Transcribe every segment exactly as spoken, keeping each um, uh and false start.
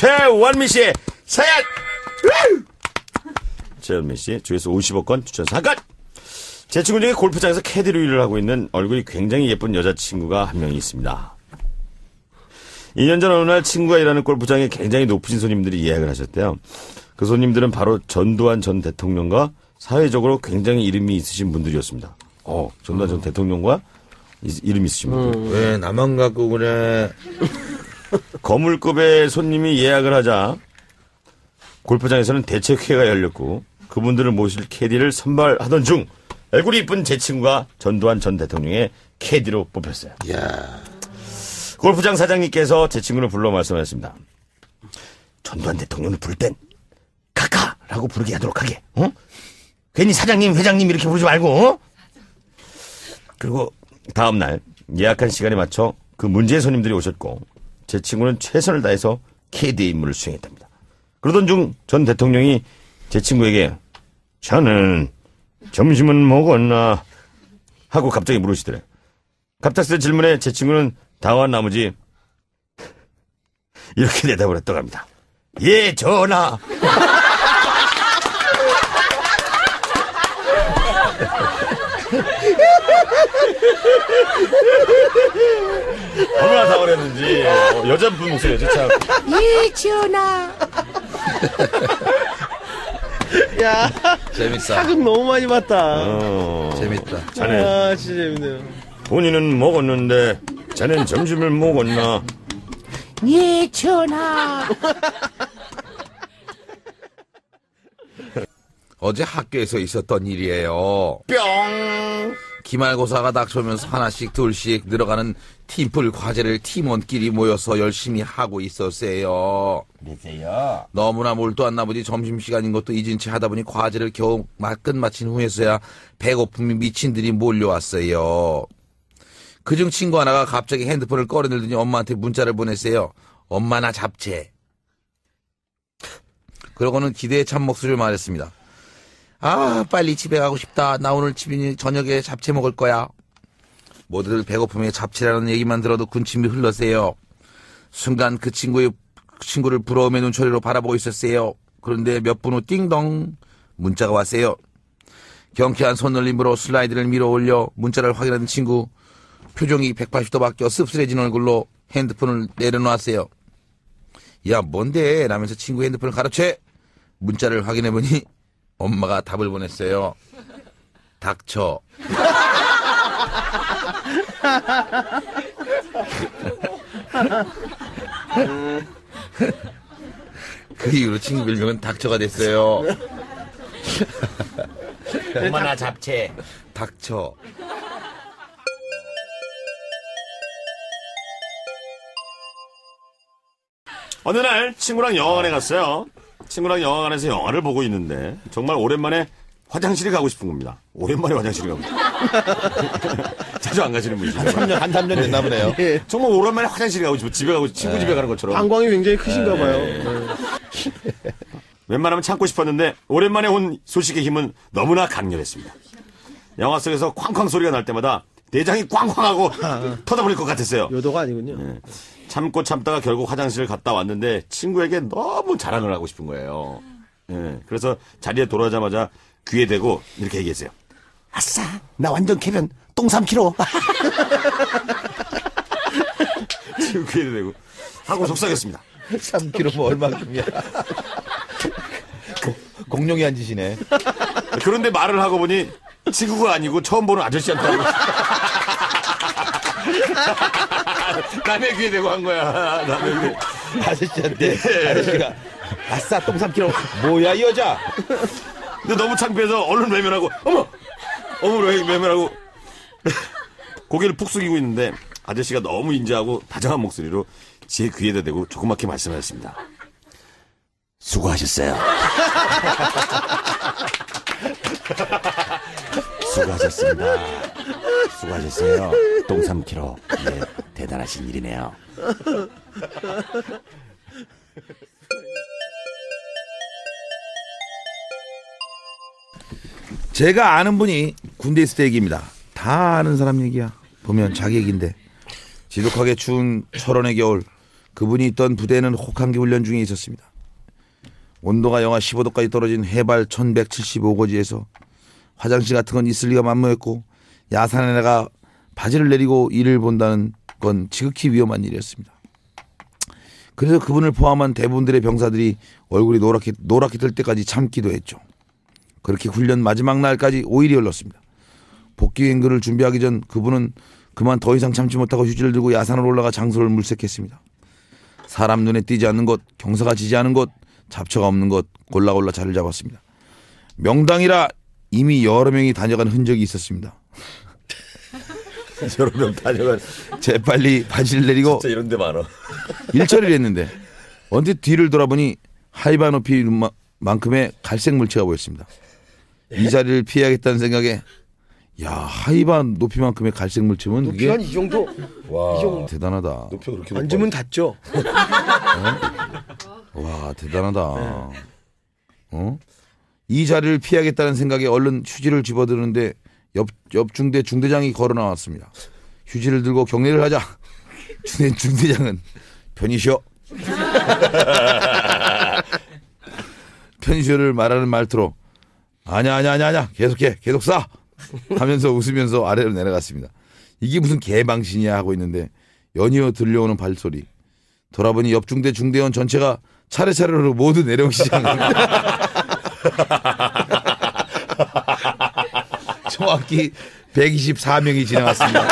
최원미 씨의 사연. 최원미 씨 주에서 오십억권 추천 사건. 제 친구 중에 골프장에서 캐디로 일을 하고 있는 얼굴이 굉장히 예쁜 여자친구가 한 명이 있습니다. 이 년 전 어느 날 친구가 일하는 골프장에 굉장히 높으신 손님들이 예약을 하셨대요. 그 손님들은 바로 전두환 전 대통령과 사회적으로 굉장히 이름이 있으신 분들이었습니다. 어, 전두환 전 대통령과 이, 이름이 있으신 분들. 음. 왜 나만 갖고 그래? 거물급의 손님이 예약을 하자 골프장에서는 대책회가 열렸고 그분들을 모실 캐디를 선발하던 중 얼굴이 이쁜 제 친구가 전두환 전 대통령의 캐디로 뽑혔어요. 야. 골프장 사장님께서 제 친구를 불러 말씀하셨습니다. 전두환 대통령을 부를 땐 카카라고 부르게 하도록 하게. 어? 괜히 사장님, 회장님 이렇게 부르지 말고. 어? 그리고 다음 날 예약한 시간에 맞춰 그 문제의 손님들이 오셨고 제 친구는 최선을 다해서 캐디의 임무를 수행했답니다. 그러던 중 전 대통령이 제 친구에게 자는 점심은 먹었나 하고 갑자기 물으시더래요. 갑작스런 질문에 제 친구는 당황한 나머지 이렇게 대답을 했다고 합니다. 예, 전하. 얼마나 당황했는지. 어, 여자분 목소리였지 참. 예, 전하. 야, 재밌다. 사극 너무 많이 봤다. 어, 재밌다. 자네 아, 진짜 재밌네요. 본인은 먹었는데 자넨 점심을 먹었나? 예, 전하. 어제 학교에서 있었던 일이에요. 뿅. 기말고사가 닥쳐오면서 하나씩 둘씩 늘어가는 팀플 과제를 팀원끼리 모여서 열심히 하고 있었어요. 그러세요. 너무나 몰두한 나머지 점심시간인 것도 잊은 채 하다 보니 과제를 겨우 끝마친 후에서야 배고픔이 미친들이 몰려왔어요. 그중 친구 하나가 갑자기 핸드폰을 꺼내들더니 엄마한테 문자를 보냈어요. 엄마 나 잡채. 그러고는 기대에 찬 목소리를 말했습니다. 아, 빨리 집에 가고 싶다. 나 오늘 집이 저녁에 잡채 먹을 거야. 모두들 배고픔에 잡채라는 얘기만 들어도 군침이 흘러세요. 순간 그 친구의 친구를 부러움의 눈초리로 바라보고 있었어요. 그런데 몇 분 후 띵동 문자가 왔어요. 경쾌한 손놀림으로 슬라이드를 밀어 올려 문자를 확인하는 친구. 표정이 백팔십 도 바뀌어 씁쓸해진 얼굴로 핸드폰을 내려놓았어요. 야, 뭔데? 라면서 친구 핸드폰을 가로채 문자를 확인해보니 엄마가 답을 보냈어요. 닥쳐. 그 이후로 친구 별명은 닥쳐가 됐어요. 엄마나 잡채. 닥쳐. 어느 날 친구랑 영화관에 갔어요. 친구랑 영화관에서 영화를 보고 있는데 정말 오랜만에 화장실에 가고 싶은 겁니다. 오랜만에 화장실에 가고 싶어요. 자주 안 가시는 분이죠. 한 삼 년, 한 삼 년 됐나 보네요. 예. 정말 오랜만에 화장실에 가고 싶어. 집에 가고 싶어. 친구 네. 집에 가는 것처럼. 방광이 굉장히 크신가 봐요. 네. 웬만하면 참고 싶었는데 오랜만에 온 소식의 힘은 너무나 강렬했습니다. 영화 속에서 쾅쾅 소리가 날 때마다 내장이 꽝꽝하고 터져버릴 것 같았어요. 요도가 아니군요. 네. 참고 참다가 결국 화장실을 갔다 왔는데 친구에게 너무 자랑을 하고 싶은 거예요. 네. 그래서 자리에 돌아오자마자 귀에 대고 이렇게 얘기했어요. 아싸, 나 완전 개변 똥 삼 킬로그램. 친구 귀에 대고 하고 속삭였습니다. 삼 킬로그램 뭐 얼마큼이야. 공룡이 한 짓이네. 그런데 말을 하고 보니 친구가 아니고 처음 보는 아저씨한테 하고 남의 귀에 대고 한 거야. 남의 귀에. 아저씨한테 아저씨가 아싸 똥 삼 킬로그램 뭐야 이 여자. 근데 너무 창피해서 얼른 외면하고 어머 어머 왜 외면하고 고개를 푹 숙이고 있는데 아저씨가 너무 인자하고 다정한 목소리로 제 귀에다 대고 조그맣게 말씀하셨습니다. 수고하셨어요. 수고하셨습니다. 수고하셨어요. 똥 삼 킬로그램. 네, 대단하신 일이네요. 제가 아는 분이 군대 있을 때 얘기입니다. 다 아는 사람 얘기야. 보면 자기 얘기인데. 지독하게 추운 철원의 겨울 그분이 있던 부대는 혹한기 훈련 중에 있었습니다. 온도가 영하 십오 도까지 떨어진 해발 천백칠십오 고지에서 화장실 같은 건 있을 리가 만무했고 야산에 내가 바지를 내리고 일을 본다는 건 지극히 위험한 일이었습니다. 그래서 그분을 포함한 대부분들의 병사들이 얼굴이 노랗게, 노랗게 뜰 때까지 참기도 했죠. 그렇게 훈련 마지막 날까지 오 일이 흘렀습니다. 복귀 행근을 준비하기 전 그분은 그만 더 이상 참지 못하고 휴지를 들고 야산으로 올라가 장소를 물색했습니다. 사람 눈에 띄지 않는 곳, 경사가 지지 않은 곳, 잡초가 없는 곳 골라 골라 자리를 잡았습니다. 명당이라 이미 여러 명이 다녀간 흔적이 있었습니다. 여러 명 다녀간. 재빨리 바지를 내리고 진짜 이런 데 많아. 일처리를 했는데 언뜻 뒤를 돌아보니 하이바 높이만큼의 갈색 물체가 보였습니다. 이 자리를 피해야겠다는 생각에 야 하이바 높이만큼의 갈색 물체면 높이 그게 한 이 정도? 와. 이 정도. 대단하다. 높이가 그렇게 앉으면 닿죠. 와 대단하다. 어? 이 자리를 피하겠다는 생각에 얼른 휴지를 집어드는데 옆, 옆 중대 중대장이 걸어 나왔습니다. 휴지를 들고 경례를 하자. 중대, 중대장은 편히 쉬어. 편히 쉬어를 말하는 말투로 아냐 아냐 아냐 아냐 계속해 계속 싸 하면서 웃으면서 아래로 내려갔습니다. 이게 무슨 개방신이야 하고 있는데 연이어 들려오는 발소리. 돌아보니 옆 중대 중대원 전체가 차례차례로 모두 내려오기 시작합니다. 정확히 백이십사 명이 지나갔습니다.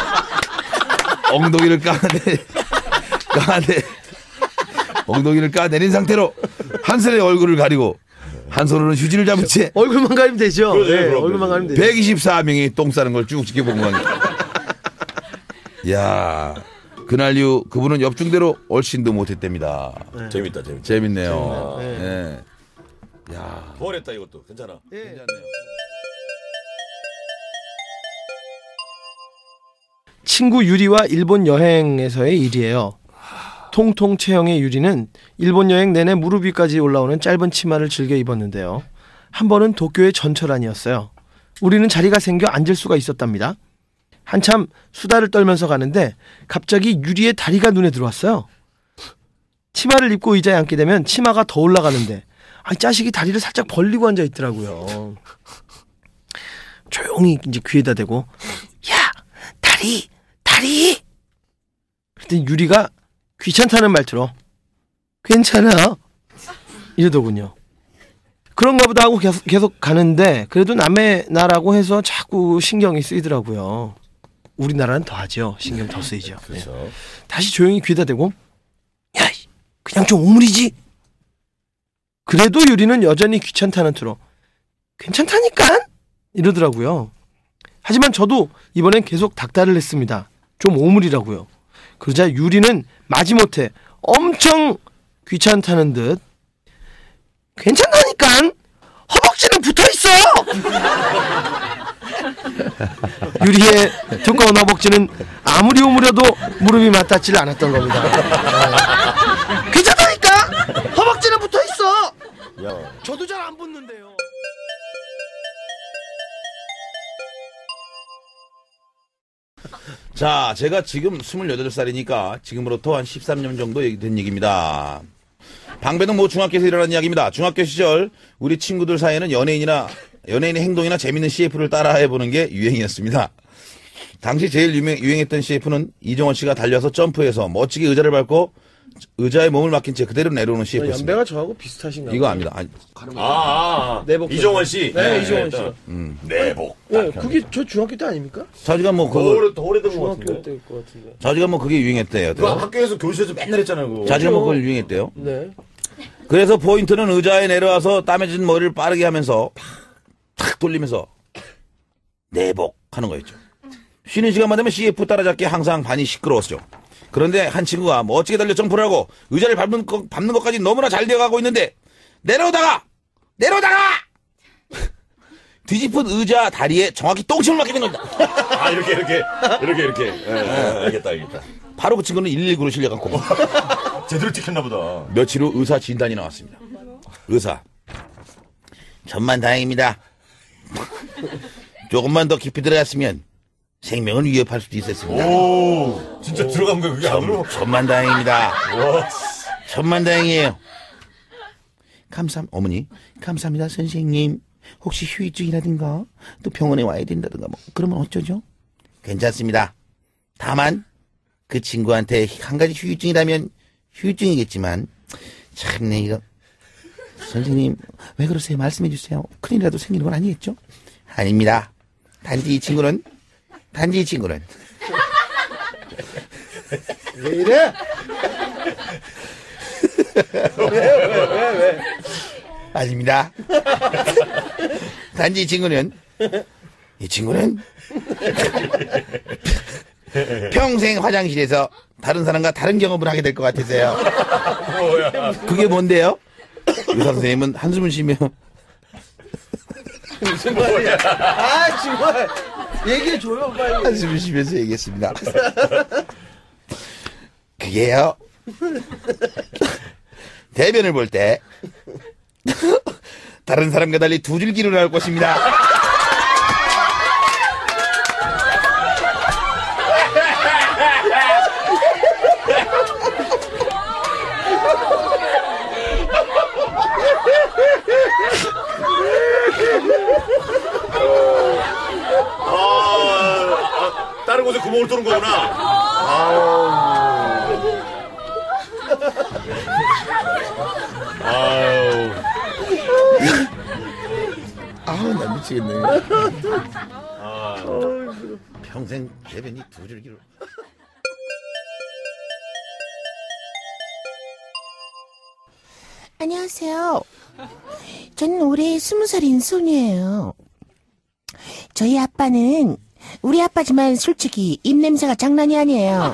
엉덩이를 까내 까내 엉덩이를 까내린 상태로 한 손에 얼굴을 가리고 한 손으로는 휴지를 잡은 채 얼굴만 가리면 되죠. 그러죠, 네, 그럼, 얼굴만 그럼. 가리면 되죠. 백이십사 명이 똥 싸는 걸 쭉 지켜본 겁니다. 야 그날 이후 그분은 옆중대로 얼씬도 못했답니다. 네. 재밌다, 재밌다. 재밌네요. 재밌네요. 네. 야 부활했다 이것도. 괜찮아. 예. 괜찮네요. 친구 유리와 일본 여행에서의 일이에요. 통통 체형의 유리는 일본 여행 내내 무릎 위까지 올라오는 짧은 치마를 즐겨 입었는데요. 한 번은 도쿄의 전철안이었어요. 우리는 자리가 생겨 앉을 수가 있었답니다. 한참 수다를 떨면서 가는데 갑자기 유리의 다리가 눈에 들어왔어요. 치마를 입고 의자에 앉게 되면 치마가 더 올라가는데 아, 이 자식이 다리를 살짝 벌리고 앉아 있더라고요. 조용히 이제 귀에다 대고 야 다리 다리. 그랬더니 유리가 귀찮다는 말투로 괜찮아 이러더군요. 그런가 보다 하고 계속, 계속 가는데 그래도 남의 나라고 해서 자꾸 신경이 쓰이더라고요. 우리나라는 더 하죠. 신경 더 쓰이죠. 그렇죠. 네. 다시 조용히 귀에다 대고 야 그냥 좀 오므리지. 그래도 유리는 여전히 귀찮다는 투로 괜찮다니까 이러더라고요. 하지만 저도 이번엔 계속 닥달을 했습니다. 좀 오므리라고요. 그러자 유리는 마지못해 엄청 귀찮다는 듯 괜찮다니까 허벅지는 붙어있어. 유리의 두꺼운 허벅지는 아무리 오므려도 무릎이 맞닿질 않았던 겁니다. 네. 괜찮다니까 허벅지는 붙어있어. 야. 저도 잘 안 붙는데요. 자, 제가 지금 스물여덟 살이니까 지금으로부터 한 십삼 년 정도 된 얘기입니다. 방배동 모 중학교에서 일어난 이야기입니다. 중학교 시절 우리 친구들 사이에는 연예인이나 연예인의 행동이나 재밌는 씨에프를 따라해보는 게 유행이었습니다. 당시 제일 유명, 유행했던 씨에프는 이종원 씨가 달려서 점프해서 멋지게 의자를 밟고 의자에 몸을 맡긴 채 그대로 내려오는 씨에프였습니다. 연배가 저하고 비슷하신가요? 이거 압니다. 아니, 아, 아, 아. 내복. 이종원 씨. 네, 이종원 씨. 음. 내복. 네, 그게 저 중학교 때 아닙니까? 자지가 뭐 더, 그거 오래, 더 오래된 것 중학교 같은데. 때일 것 같은데. 자지가 뭐 그게 유행했대요. 그거 학교에서 교실에서 맨날 했잖아요. 그거. 자지가 뭐 그걸 유행했대요. 네. 그래서 포인트는 의자에 내려와서 땀에 진 머리를 빠르게 하면서 탁 돌리면서 내복 하는 거였죠. 쉬는 시간만 되면 씨에프 따라잡기 항상 반이 시끄러웠죠. 그런데 한 친구가 멋지게 달려 점프를 하고 의자를 밟는, 거, 밟는 것까지 너무나 잘 되어가고 있는데 내려오다가 내려오다가 뒤집은 의자 다리에 정확히 똥침을 맞게 된 겁니다. 아, 이렇게, 이렇게. 이렇게, 이렇게. 예, 예, 알겠다, 알겠다. 바로 그 친구는 일일구로 실려갔고 제대로 찍혔나 보다. 며칠 후 의사 진단이 나왔습니다. 의사, 천만 다행입니다. 조금만 더 깊이 들어갔으면 생명을 위협할 수도 있었습니다. 오, 진짜 들어간 거야, 그게 안으로? 천만다행입니다. 천만다행이에요. 감사, 어머니, 감사합니다, 선생님. 혹시 휴유증이라든가, 또 병원에 와야 된다든가, 뭐, 그러면 어쩌죠? 괜찮습니다. 다만, 그 친구한테 한 가지 휴유증이라면 휴유증이겠지만, 참네, 이거. 선생님, 왜 그러세요? 말씀해 주세요. 큰일이라도 생기는 건 아니겠죠? 아닙니다. 단지 이 친구는, 단지 이 친구는. 왜 이래? 왜, 왜, 왜, 왜? 아닙니다. 단지 이 친구는, 이 친구는 평생 화장실에서 다른 사람과 다른 경험을 하게 될 것 같으세요. 뭐야. 그게 뭔데요? 의사 선생님은 한숨을 쉬며 무슨 말이야? 아, 정말. 얘기해줘요, 빨리. 한숨을 쉬면서 얘기했습니다. 그게요. 대변을 볼 때 다른 사람과 달리 두 줄기로 나올 것입니다. 아, 다른 곳에 구멍을 뚫은 거구나. 아우. 아우. 아우, 나 미치겠네. 아, 평생 대변이 두 줄기로. 안녕하세요. 저는 올해 스무 살인 소녀예요. 저희 아빠는 우리 아빠지만 솔직히 입냄새가 장난이 아니에요.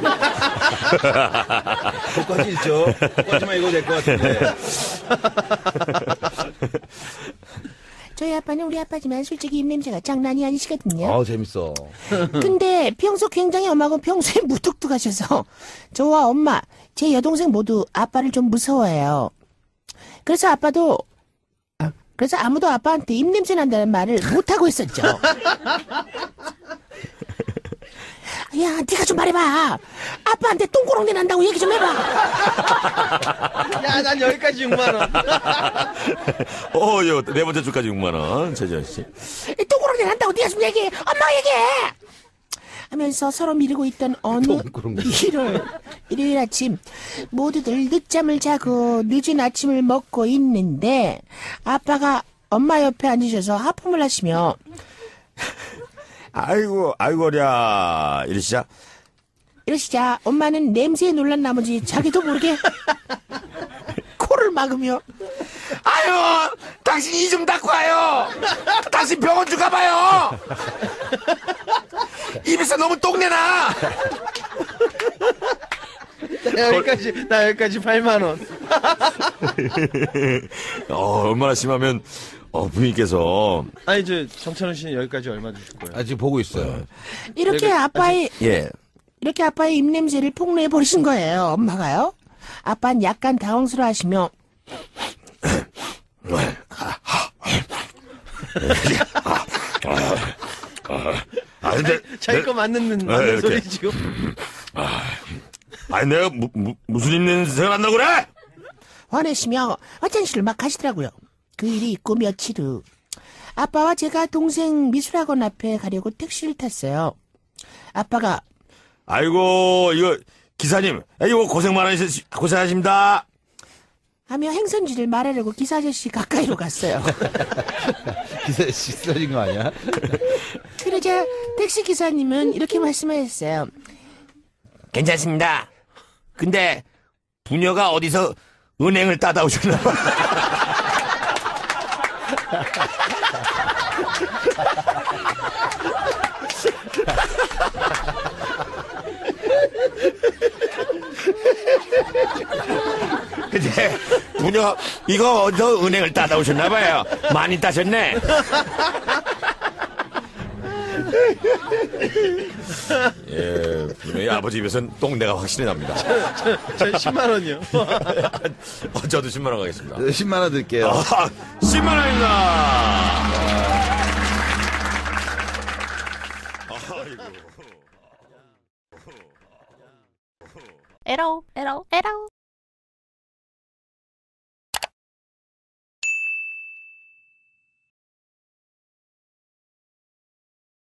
똑같이 있죠. 똑같지만 이거 될 것 같은데. 저희 아빠는 우리 아빠지만 솔직히 입냄새가 장난이 아니시거든요. 아, 재밌어. 근데 평소 굉장히 엄하고 평소에 무뚝뚝하셔서 저와 엄마, 제 여동생 모두 아빠를 좀 무서워해요. 그래서 아빠도 아, 그래서 아무도 아빠한테 입냄새 난다는 말을 못하고 있었죠. 야, 네가 좀 말해봐. 아빠한테 똥꼬롱내 난다고 얘기 좀 해봐. 야, 난 여기까지 육만 원. 어, 요, 네 번째 줄까지 육만 원. 최지현 씨. 똥꼬롱내 난다고 네가 좀 얘기해. 엄마가 얘기해. 하면서 서로 미루고 있던 어느 일요일, 일요일 아침 모두들 늦잠을 자고 늦은 아침을 먹고 있는데 아빠가 엄마 옆에 앉으셔서 하품을 하시며 아이고, 아이고랴. 이러시자. 이러시자 엄마는 냄새에 놀란 나머지 자기도 모르게 코를 막으며 아유, 당신 이 좀 닦고 와요. 당신 병원 좀 가봐요. 입에서 너무 똥내나. 나 여기까지, 나 여기까지 팔만 원. 어, 얼마나 심하면, 어, 부인께서. 아니, 저, 정찬훈 씨는 여기까지 얼마 주실 거예요? 아, 지금 보고 있어요. 이렇게 내가- 아빠의 예. 이렇게 아빠의 입냄새를 폭로해 버리신 거예요. 엄마가요. 아빠는 약간 당황스러워하시며 아, 근데. 자기 내- 거 맞는, 네, 맞는 소리 이렇게. 지금. 아니, 내가 무, 무, 무슨 입냄새가 난다고 그래? 화내시며 화장실을 막 가시더라고요. 그 일이 있고 며칠 후 아빠와 제가 동생 미술학원 앞에 가려고 택시를 탔어요. 아빠가 아이고, 이거, 기사님. 이거 고생 많으시, 고생하십니다. 하며 행선지를 말하려고 기사 아저씨 가까이로 갔어요. 기사 씨 쓰러진 거 아니야? 그러자 택시 기사님은 이렇게 말씀하셨어요. 괜찮습니다. 근데, 부녀가 어디서 은행을 따다 오셨나 봐. 근데 부녀 이거 어디서 은행을 따다 오셨나봐요. 많이 따셨네. 예, 부녀의 아버지 입에서는 똥내가 확실히 납니다. 저 십만 원이요. 어, 저도 십만 원 가겠습니다. 네, 십만 원 드릴게요. 아, 십만 원입니다. 아이고. 에러, 에러, 에러.